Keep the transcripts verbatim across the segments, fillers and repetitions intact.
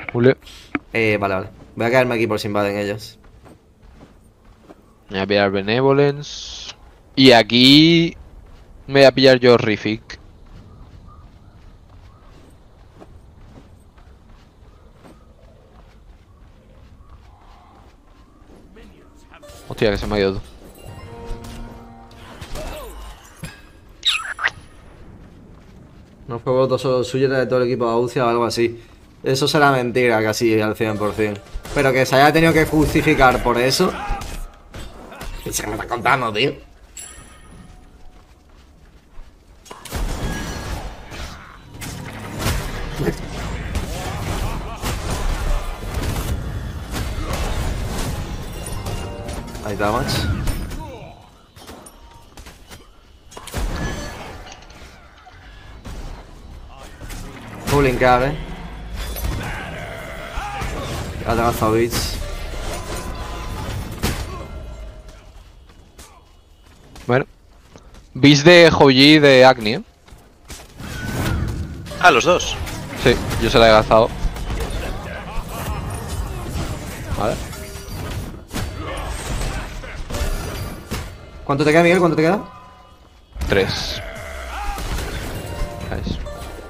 Julio. Eh, vale, vale. Voy a quedarme aquí por si invaden ellos. Me voy a pillar Benevolence. Y aquí me voy a pillar yo Horrific. Hostia, que se me ha ido todo. No fue voto solo suyo, era de todo el equipo de Aucia o algo así. Eso será mentira casi al cien por cien. Pero que se haya tenido que justificar por eso. ¿Qué se me está contando, tío? Ahí está, match. Full linkar, eh. Ya te ha gastado bits. Bueno. Bis de Hoji de Agni, eh. Ah, los dos. Sí, yo se la he gastado. Vale. ¿Cuánto te queda, Miguel? ¿Cuánto te queda? Tres. Nice.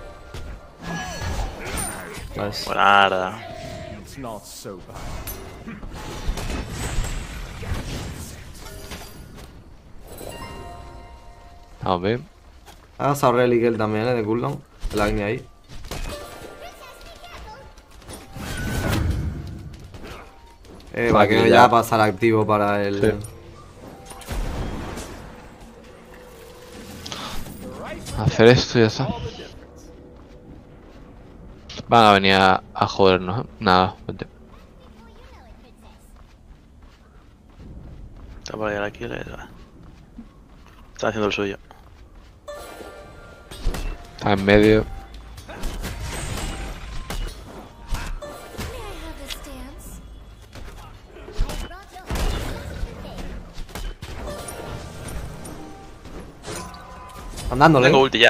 Nice. Buenarda. Vamos bien. Ha gastado Relic él también, eh, de cooldown. El Agni ahí. Eh, va, que ya va a estar activo para el... Sí. Hacer esto y ya está. Van a venir a, a jodernos, ¿eh? Nada, vente. Está por ahí aquí, le va. Está haciendo el suyo. Está en medio. Andándole. Tengo ulti ya.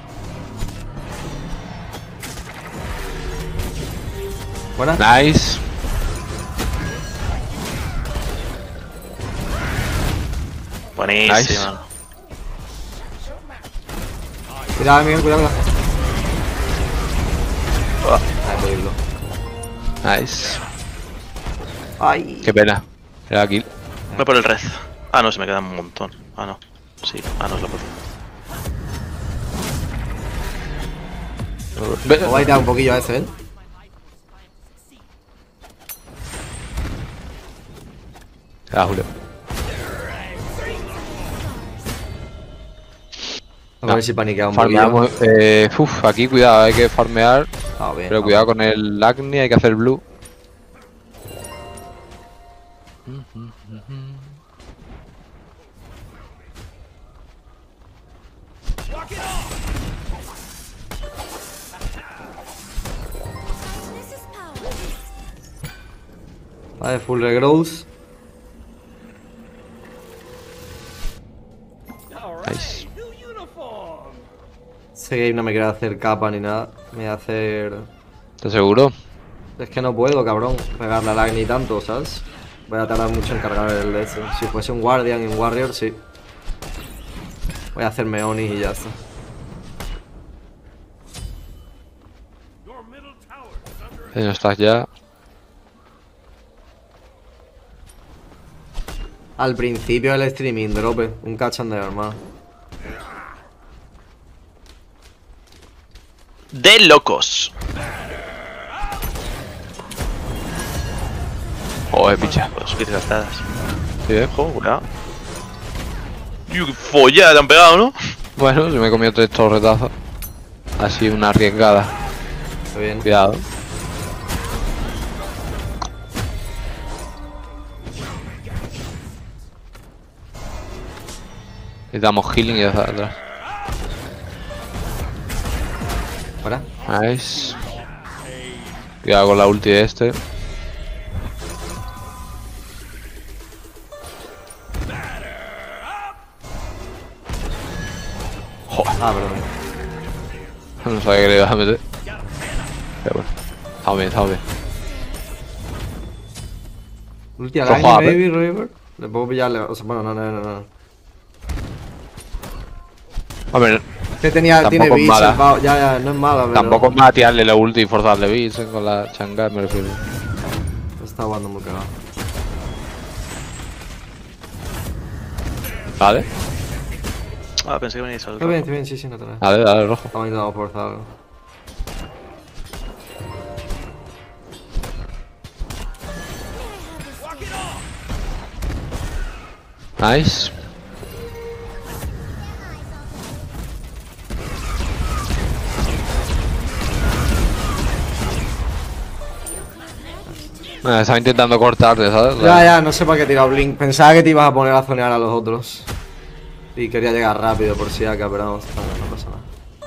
Buena. Nice. Buenísima. Nice. Cuidado, Miguel, cuidado, cuidado. Oh, Ay, puedo irlo. Nice. Ay. Qué pena. Era kill. voy por el red. Ah, no, se me queda un montón. Ah, no. Sí, ah, no es la puta. Voy a quitar un poquillo a ese, ¿eh? Ah, Julio. A No. ver si paniquea un poquillo. Farmeamos. Eh, uf, aquí cuidado, hay que farmear. Ah, bien, Pero ah, cuidado bien. con el Agni, hay que hacer blue. Vale, full regrowth. Nice. Ese game no me quiere hacer capa ni nada. Me voy a hacer... ¿Estás seguro? Es que no puedo, cabrón, pegarle al Agni tanto, ¿sabes? Voy a tardar mucho en cargar el de ese. Si fuese un Guardian y un Warrior, sí. Voy a hacerme Onis y ya está. Si no estás ya. Al principio del streaming, drope. Un cachondeo, hermano. De locos. Joder, picha. Pues kits gastadas. Sí, eh. Ojo, cuidado. Tío, qué follada te han pegado, ¿no? Bueno, se me comió tres torretazos. Así una arriesgada. Está bien. Cuidado. Necesitamos healing y ya está atrás. Fuera. Nice. Cuidado con la ulti de este. Ah, perdón. No sabía que le iba a meter. Pero bueno. Está bien, está bien. Ulti al Rojo aire, up, eh. baby, River. Le puedo pillarle. O sea, bueno, no, no, no, no. A ver, Que tenía, Tampoco tiene es bits, mala. el pavo. Ya, ya, no es mala, pero. tampoco es más tirarle la ulti y forzarle bits eh, con la changa, me refiero. Está jugando muy cagado. Vale, Ah, pensé que venía a salir. Está bien, está bien, sí, sí, no te nada. dale, dale, rojo. Estamos intentando forzar algo. Nice. Ah, estaba intentando cortarte, ¿sabes? Ya, ya, no sé para qué he tirado Blink. Pensaba que te ibas a poner a zonear a los otros. Y quería llegar rápido por si acá, pero vamos, no, no pasa nada.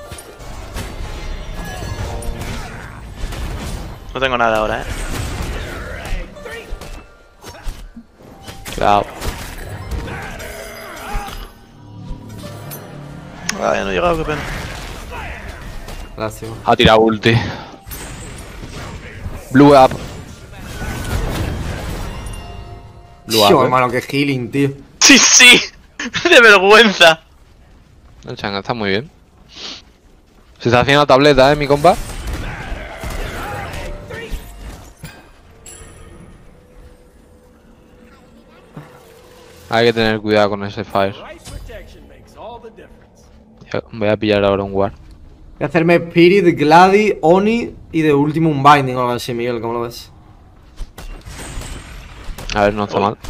No tengo nada ahora, eh. Cuidado. Ay, no he llegado, qué pena. Lástima. Ha tirado ulti. Blue up. Blue Tío, up, eh. hermano, qué healing, tío. Sí, sí. De vergüenza. El changa está muy bien. Se está haciendo tableta, eh, mi compa. Hay que tener cuidado con ese fire. Ya, voy a pillar ahora un ward. Voy a hacerme Spirit, Gladi, Oni y de último un Binding o algo así, Miguel, ¿cómo lo ves? A ver, no está mal.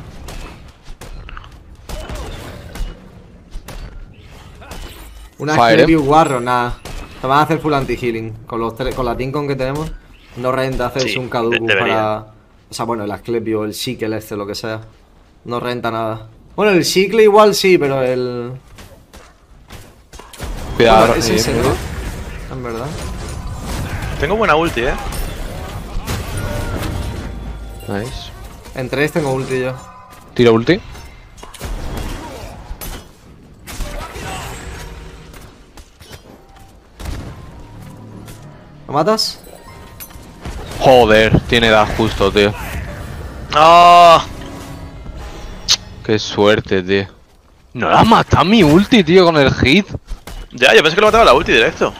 Una Fire, Sclepius eh. Warrior, nada. Te van a hacer full anti-healing. Con, los tres- con la Tincon que tenemos, no renta hacerse Sí, un Kaduku de- debería. para. O sea, bueno, el Asclepio, el Sickle este, lo que sea. No renta nada. Bueno, el Sickle igual sí, pero el. Cuidado, Bueno, ¿es en eh, serio? En verdad. Tengo buena ulti, eh. Nice. En tres tengo ulti yo. Tiro ulti. ¿Lo matas? Joder, tiene edad justo, tío. ¡No! Qué suerte, tío. No la has matado mi ulti, tío, con el hit. Ya, yo pensé que lo mataba la ulti directo.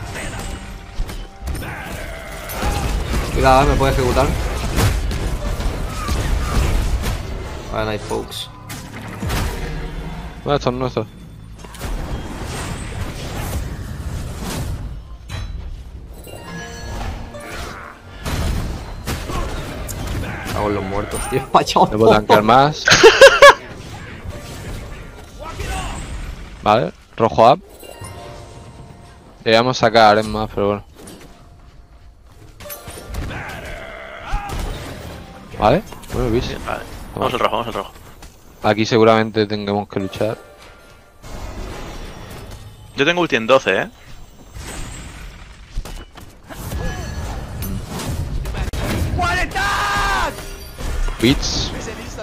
Cuidado, me puede ejecutar. Vale, nice folks. Bueno, esto es nuestro. Hago los muertos, tío. Pacho. No puedo tanquear más. Vale, rojo up. Deberíamos sacar es más, pero bueno. Vale, bueno, bis. Vale. Vamos al rojo, vamos al rojo. Aquí seguramente tengamos que luchar. Yo tengo ulti en doce, eh. Beats.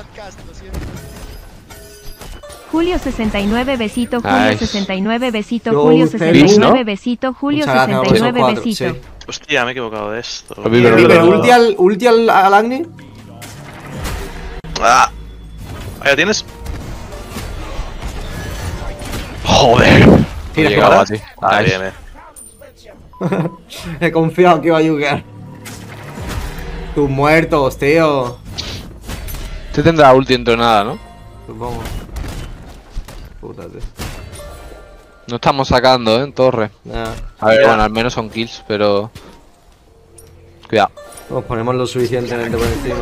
Julio sesenta y nueve besito, Julio Nice. sesenta y nueve besito, Yo Julio usted- sesenta y Beats, nueve ¿no? besito, Julio Muchas gracias, sesenta y nueve cuatro, besito. sí. Hostia, me he equivocado de esto. Lo vi, pero- River, pero- ulti al, ulti al, al Agni. ¡Ah! Ahí la tienes. Joder. Tira, He llegado ¿verdad? a ti. Ah, Nice. bien, bien. He confiado que iba a yugar. Tus muertos, tío. Este tendrá ulti entrenada, ¿no? Supongo. Puta, tío. No estamos sacando, ¿eh? En torre. Nah. A ver, Ya. bueno, al menos son kills, pero... Cuidado. Nos ponemos lo suficientemente por encima.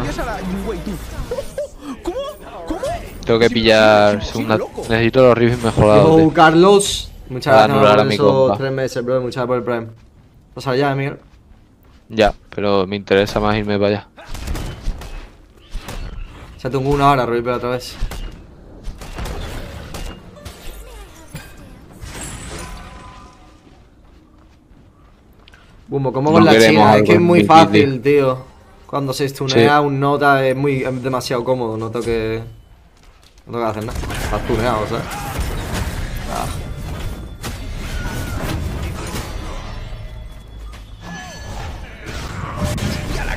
Tengo que pillar segunda... Necesito los rifles mejorados, Yo, tío. Carlos. Muchas Para gracias anular a por mi esos compa. tres meses, bro. Muchas gracias por el Prime. Pasa allá, Miguel. Ya, pero me interesa más irme para allá. Ya tengo una hora, River, otra vez. Bumbo, ¿cómo No con la queremos China? Es algo que es muy en fácil, Big tío. Cuando se stunea Sí. un nota es muy es demasiado cómodo. No tengo que. No tengo que hacer nada. Está stuneado, ¿sabes? Ah.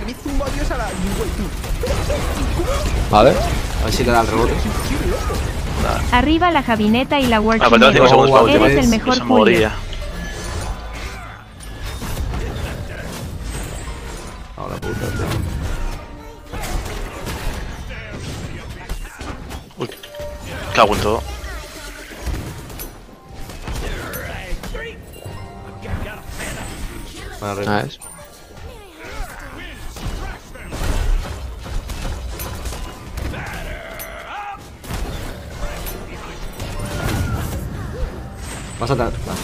Vale. A ver si le da el rebote. Arriba la Javineta y la Ah, Working faltaban cinco Hero. segundos para Eres última. el mejor, Se Julio. moría. Ahora puta, tío. Uy, cago en todo. Vale, Nice. Más atrás. Vale.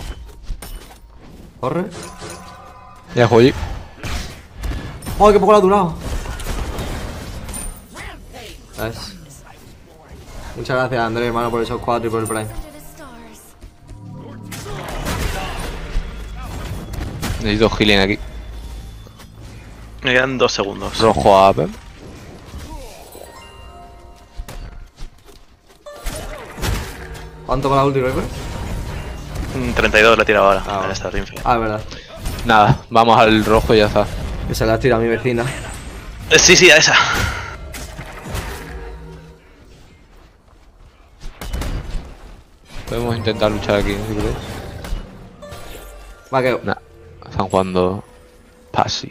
Corre. Ya, Joyi. ¡Oh, qué poco le ha durado! ¿Ves? Muchas gracias, Andrés, hermano, por esos cuatro y por el Prime. Necesito healing aquí. Me quedan dos segundos. Rojo up. ¿Cuánto para la ulti, Reaper? Mm, treinta y dos le he tirado ahora. Ah, Ah, vale. está Rinfe. Ah, es verdad. Nada, vamos al rojo y ya está. Que se la has tirado a mi vecina. Eh, Sí, sí, a esa. Podemos intentar luchar aquí, si queréis. Va, que... Nah, están jugando passive.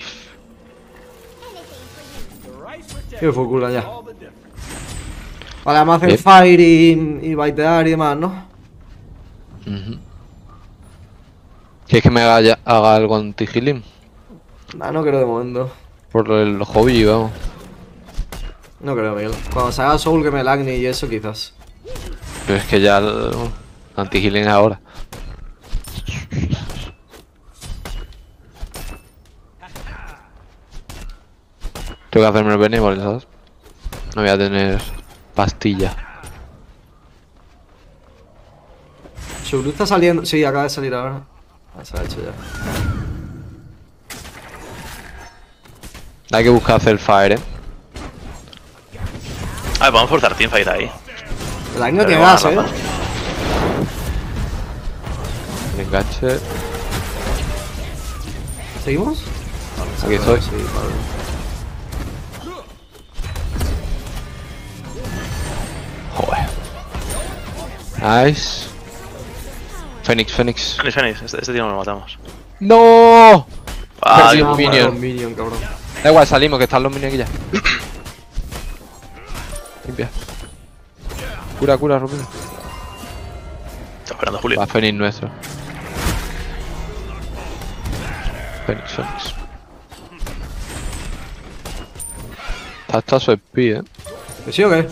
Que fue culo ya. Vale, vamos a hacer Bien. fire y, y baitear y demás, ¿no? Ujú. ¿Quieres que me haga, ya- haga algo anti-healing? Nah, no creo de momento. Por el hobby, vamos. No creo, Miguel. Cuando se haga Soul que me lagni y eso, quizás. Pero es que ya el anti-healing es ahora. Tengo que hacerme el benévolo, ¿sabes? No voy a tener pastilla. Shuru está saliendo. Sí, acaba de salir ahora. Ah, se ha hecho ya. Hay que buscar hacer fire, eh. A ver, vamos a forzar teamfight ahí. El lagni no Pero tiene vamos gas, a eh. rampas. El enganche. ¿Seguimos? Aquí estoy. Sí, vale. Joder. Nice. Fénix, Fénix. Fénix, Fénix, este, este tío no lo matamos. ¡No! Ah, Perdí qué un puto. minion. Un minion, cabrón. Da igual, salimos, que están los minions aquí ya. Limpia. Cura, cura, Rubino. Está esperando Julio. Va Fénix nuestro. Fénix, Fénix. Está hasta su speed, eh. ¿Que sí o qué?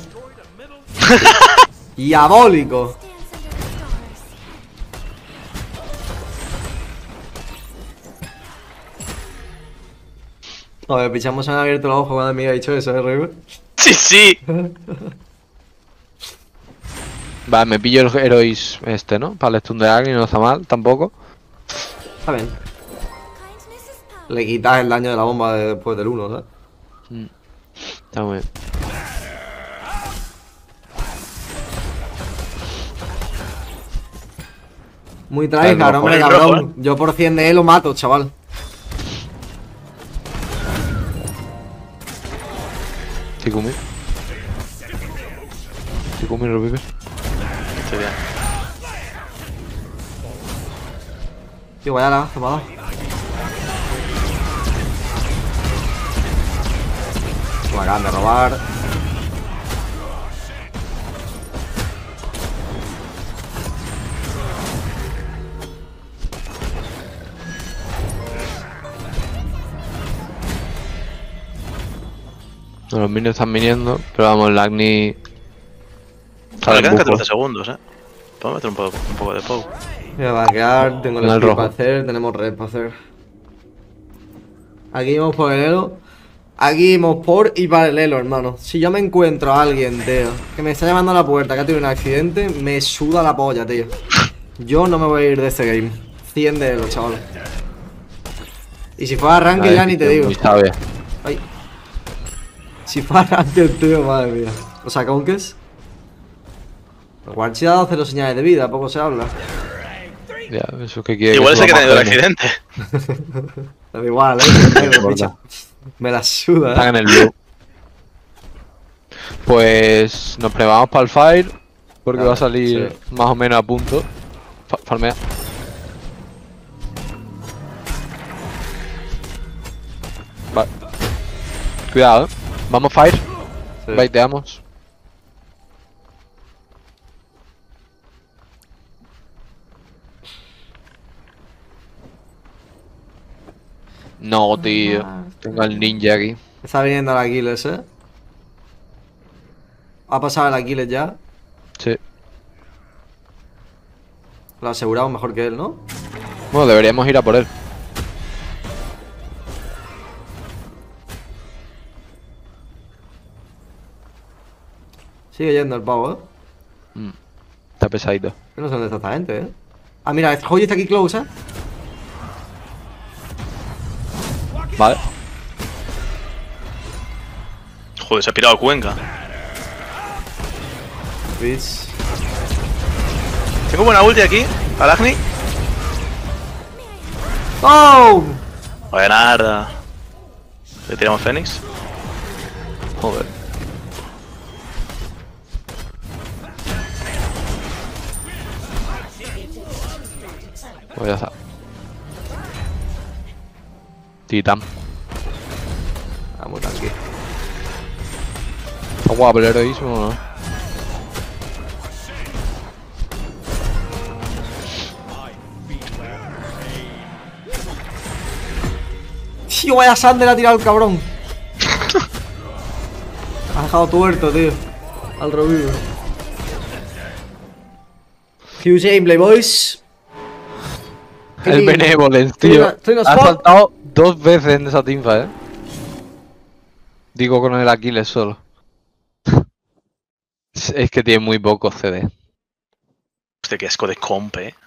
¡Diabólico! A ver, pichamos, se han abierto los ojos cuando me ha dicho eso, ¿eh, River? Sí, sí. Va, me pillo el Herois este, ¿no? Para el stun de Agni, no está mal, tampoco. Está bien. Le quitas el daño de la bomba de- después del uno, ¿sabes? Está muy bien. Muy tryhard, Claro, hombre, por el rojo, cabrón. Yo por cien de él lo mato, chaval. Tikumi. Tikumi, revive. Estoy bien. Tío, vaya la se me ha dado. Me acaban de robar. No, los minions están viniendo, pero vamos, el Agni. Vale, quedan buco. catorce segundos, eh. Podemos meter un poco, un poco de pogo. Voy a banquear, tengo el Con el skill rojo. para hacer, tenemos red para hacer. Aquí vamos por el elo. Aquí vamos por y paralelo, hermano. Si yo me encuentro a alguien, tío, que me está llamando a la puerta, que ha tenido un accidente, me suda la polla, tío. Yo no me voy a ir de este game. cien de elo, chaval. Y si fuera arranque Ay, ya ni te tío, digo. muy sabia. Ay. Si fuera arranque, tío, madre mía. O sea, ¿con qué es? Guarchi ha dado cero señales de vida, poco se habla. Ya, eso que quiere. Igual es el que ha suba tenido el más accidente. Da igual, eh. No Pero, importa. picha. Me la suda, Están eh. en el blue. Pues nos preparamos para el fire. Porque Vale, va a salir sí. más o menos a punto. Fa- Farmea. Vale. Cuidado, eh. Vamos fire. Sí. Baiteamos. No, tío. Tengo al ninja aquí. Está viniendo el Aquiles, eh. Ha pasado el Aquiles ya. Sí. Lo aseguramos mejor que él, ¿no? Bueno, deberíamos ir a por él. Sigue yendo el pavo, eh. Mm. Está pesadito. Yo no sé dónde está esta gente, eh. Ah, mira, este Joy está aquí close, eh. Vale. Joder, se ha pirado Cuenca. Bitch. Tengo buena ulti aquí. Alagni. ¡Oh! Buenarda. Le tiramos Fénix. Joder. Pues ya está. Titan. Vamos aquí. Está guapo el heroísmo, ¿no? Tío, vaya Sander ha tirado el cabrón. Ha dejado tuerto, tío. Al revivo. Huge gameplay, boys. El Estoy- Benevolence, estoy en tío. la- estoy en la Ha spot. saltado dos veces en esa teamfight, eh. Digo con el Aquiles solo. Es que tiene muy poco C D. Hostia, qué asco de comp, eh.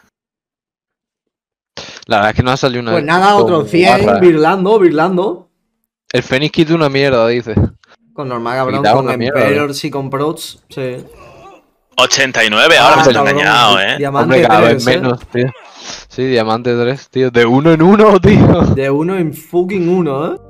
La verdad es que no ha salido una. Pues nada, otro con cien, barra. virlando, virlando. El Fénix quita una mierda, dice. Con normal, cabrón, Quitaba con una mierda, Emperors y con Prots, sí. ochenta y nueve, ahora Ah, me estás cabrón, engañado, eh. Diamante Hombre, cada vez tres, eh. menos, tío. Sí, diamante tres, tío. De uno en uno, tío. De uno en fucking uno, eh.